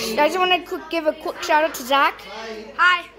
I just want to give a quick shout out to Zach. Hi.